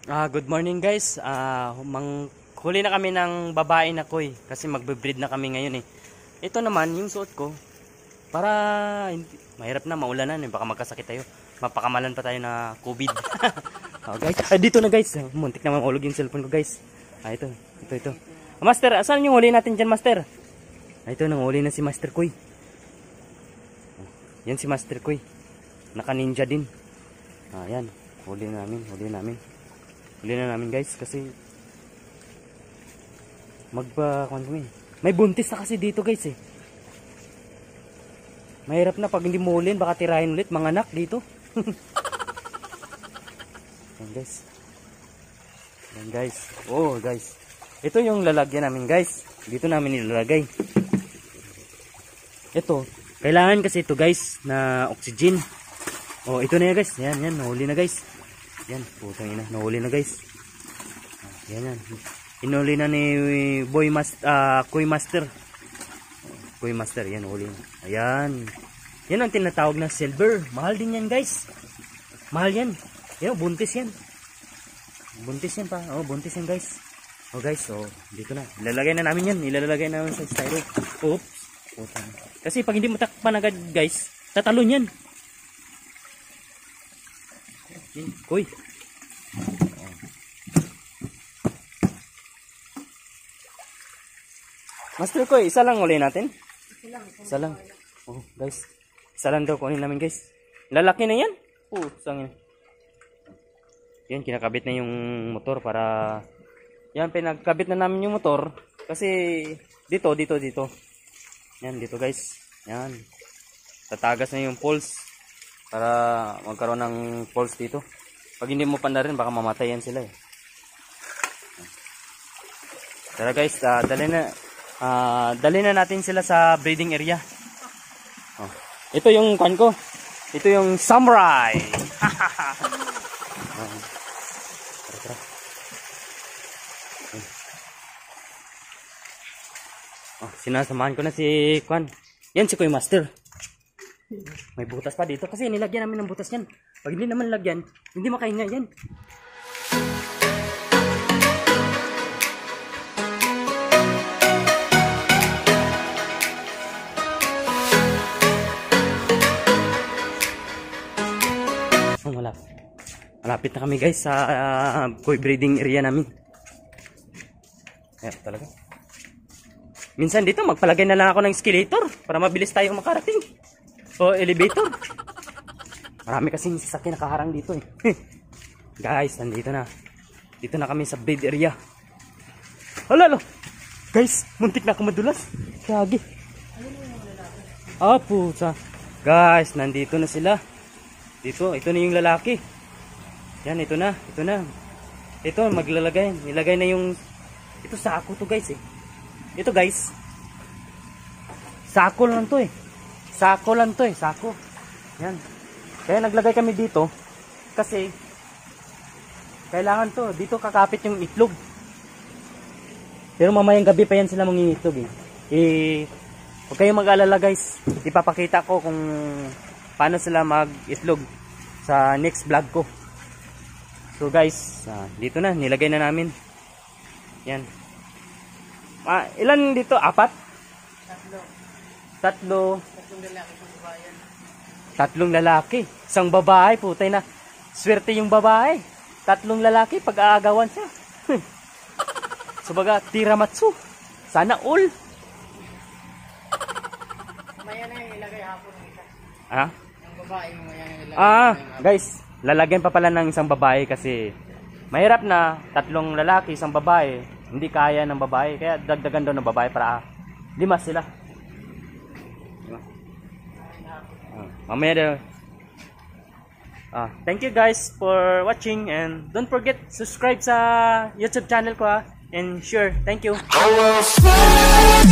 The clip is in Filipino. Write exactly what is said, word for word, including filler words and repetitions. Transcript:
Ah, good morning guys. Ah, mang huli na kami ng babae na koy kasi magbe-breed na kami ngayon eh. Ito naman yung suot ko para hindi, mahirap na maulanan eh, baka magkasakit tayo. Mapakamalan pa tayo na COVID. Oh, guys, ah, dito na guys. Muntik na mahulog yung cellphone ko guys. Ah, ito, ito, ito. Ah, Master, asan yung huli natin diyan, Master? Ah, ito nang huli na si Master Koy. Yan si Master Koy. Naka-ninja din. Ah, yan. Huli namin, huli namin. Huli na namin guys kasi magpa kami. May buntis na kasi dito guys eh. Mahirap na pag hindi mo hulin, baka tirahin ulit mga anak dito. Yan guys. Yan guys. Oh guys. Ito yung lalagyan namin guys. Dito namin nilalagay. Ito. Kailangan kasi ito guys na oxygen. Oh ito na yan guys. Yan yan. Nahuli na guys. Yan, putang ina, nahuli na guys. Yan yan. Inuli na ni Boy Master, uh, Koy Master. Koy Master, yan, huli na. Ayan. Yan ang tinatawag na silver. Mahal din yan guys. Mahal yan. Yan, buntis yan. Buntis yan pa. Oh, buntis yan guys. Oh guys, oh, dito na. Ilalagay na namin yan. Ilalagay namin sa styro. Oops. Putang. Kasi pag hindi mo takpan agad guys, tatalon yan. Koy. Master Koy, isa lang uli natin? Isa lang. Oh, guys. Isa lang daw kunin namin, guys. Lalaki na yan. Oh, sangin. Yan, kinakabit na yung motor para yan, pinagkabit na namin yung motor kasi dito, dito, dito. Yan, dito, guys. Yan. Tatagas na yung pulse para magkaroon ng pulse dito. Pag hindi mo panda rin, baka mamatay yan sila eh. Tara guys, uh, dali na uh, dali na natin sila sa breeding area. Oh. Ito yung kan ko. Ito yung samurai. Oh. Tara, tara. Oh, sinasamahan ko na si Kwan. Yan si Koy Master. May butas pa dito kasi nilagyan namin ng butas yan. Pag hindi naman lagyan, hindi makahinga yan. Oh, malapit. Malapit na kami guys sa uh, koi breeding area namin. Ayan talaga. Minsan dito magpalagay na lang ako ng escalator para mabilis tayong makarating. O elevator. Marami kasing sasakyan nakaharang dito eh. Guys, nandito na. Dito na kami sa breed area. Hala, guys, muntik na ako madulas. Kagi. Ah, puta. Guys, nandito na sila. Dito, ito na yung lalaki. Yan, ito na, ito na. Ito, maglalagay. Nilagay na yung ito sako to guys eh. Ito guys. Sako lang to eh. Sako lang to eh, sako. Yan. Kaya naglagay kami dito kasi kailangan to, dito kakapit yung itlog. Pero mamayang gabi pa yan sila mangingitlog eh. Eh, huwag kayong mag-alala guys. Ipapakita ko kung paano sila mag-itlog sa next vlog ko. So guys, ah, dito na, nilagay na namin. Yan. Ah, ilan dito? Apat? Tatlo. Tatlo. Tatlong lalaki, isang babae. Tatlong lalaki, isang babae, putay na. Swerte yung babae. Tatlong lalaki, pag-aagawan siya. Sabaga, tiramatsu. Sana all. Maya na yung ilagay hapon ng isa. Ha? Yung babae, maya na ilagay. Ah, guys, lalagyan pa pala ng isang babae kasi mahirap na tatlong lalaki, isang babae. Hindi kaya ng babae, kaya dagdagan daw ng babae para lima sila. Mamaya daw. Ah, thank you guys for watching and don't forget subscribe sa YouTube channel ko ah, and share. Thank you.